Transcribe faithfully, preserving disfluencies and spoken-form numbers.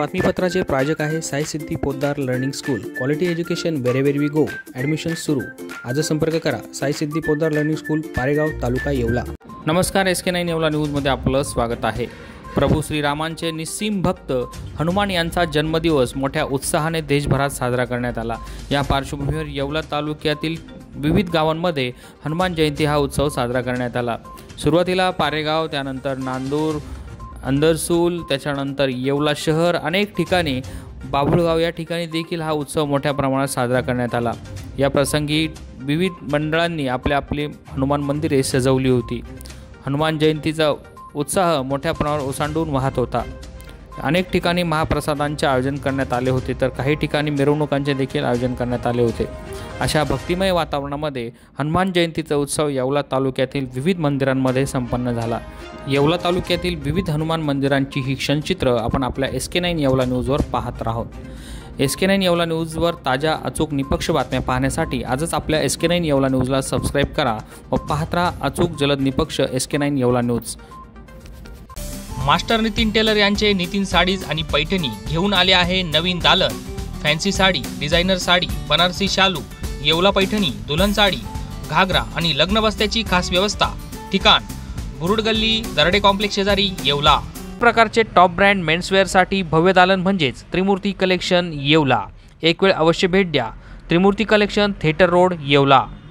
बातमीपत्राचे प्रायोजक आहे Sai Siddhi Poddar learning school. Quality education wherever we go. Admission सुरू. आज संपर्क करा साई सिद्धी पोद्दार लर्निंग स्कूल, पारेगाव, तालुका येवला. नमस्कार, एस के नाईन येवला न्यूजमध्ये आपलं स्वागत आहे. प्रभू श्रीरामांचे निस्सीम भक्त हनुमान यांचा जन्मदिवस मोठ्या उत्साहाने देशभरात साजरा करण्यात आला. या पार्श्वभूमीवर येवला तालुक्यातील विविध गावांमध्ये हनुमान जयंती हा उत्सव साजरा करण्यात आला. सुरुवातीला पारेगाव, त्यानंतर नांदूर, अंदरसूल, त्याच्यानंतर येवला शहर, अनेक ठिकाणी बाभुळगाव या ठिकाणी देखील हा उत्सव मोठ्या प्रमाणात साजरा करण्यात आला. या प्रसंगी विविध मंडळांनी आपल्या आपली हनुमान मंदिरे सजवली होती. हनुमान जयंतीचा उत्साह मोठ्या प्रमाणावर ओसांडून वाहत होता. अनेक ठिकाणी महाप्रसादांचे आयोजन करण्यात आले होते, तर काही ठिकाणी मिरवणुकांचे देखील आयोजन करण्यात आले होते. अशा भक्तिमय वातावरणामध्ये हनुमान जयंतीचा उत्सव येवला तालुक्यातील विविध मंदिरांमध्ये संपन्न झाला. येवला तालुक्यातील विविध हनुमान मंदिरांची ही क्षणचित्र आपण आपल्या एस के नाईन येवला न्यूजवर पाहत आहोत. एस के नाईन येवला न्यूजवर ताज्या, अचूक, निपक्ष बातम्या पाहण्यासाठी आजच आपल्या एस के नाईन येवला न्यूजला सबस्क्राईब करा व पाहत राहा अचूक, जलद, निपक्ष S K nine Yeola news. Master Nitin tailor यांचे नितीन साडीज आणि पैठणी घेऊन आले आहे नवीन दालन. फॅन्सी साडी, डिझायनर साडी, बनारसी शालू, येवला पैठणी, दुल्हन साडी, घागरा आणि लग्न बस्त्याची खास व्यवस्था. ठिकाण बुरुड गल्ली, दरडे कॉम्प्लेक्स शेजारी, येवला. प्रकारचे टॉप ब्रँड मेन्सवेअरसाठी भव्य दालन म्हणजेच त्रिमूर्ती कलेक्शन येवला. एक वेळ अवश्य भेट द्या. Trimurti collection, theatre road, Yeola.